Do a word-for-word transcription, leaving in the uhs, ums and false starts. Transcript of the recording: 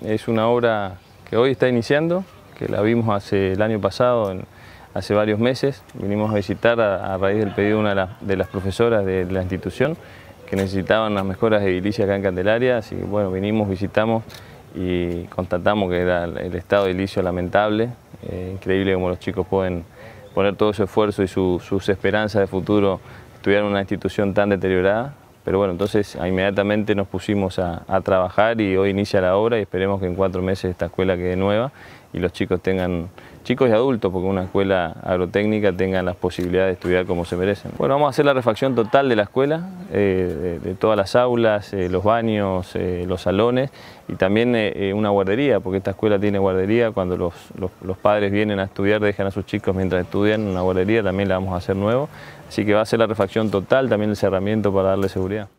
es una obra que hoy está iniciando, que la vimos hace el año pasado, en, hace varios meses. Vinimos a visitar a, a raíz del pedido de una de las, de las profesoras de, de la institución que necesitaban las mejoras de edilicia acá en Candelaria, así que bueno, vinimos, visitamos y constatamos que era el estado de edilicio lamentable. Eh, increíble cómo los chicos pueden poner todo su esfuerzo y su, sus esperanzas de futuro estudiar en una institución tan deteriorada. Pero bueno, entonces inmediatamente nos pusimos a, a trabajar y hoy inicia la obra y esperemos que en cuatro meses esta escuela quede nueva y los chicos tengan, chicos y adultos, porque una escuela agrotécnica tengan las posibilidades de estudiar como se merecen. Bueno, vamos a hacer la refacción total de la escuela, eh, de, de todas las aulas, eh, los baños, eh, los salones y también eh, una guardería, porque esta escuela tiene guardería. Cuando los, los, los padres vienen a estudiar, dejan a sus chicos mientras estudian, una guardería también la vamos a hacer nuevo. Así que va a ser la refacción total, también el cerramiento para darle seguridad.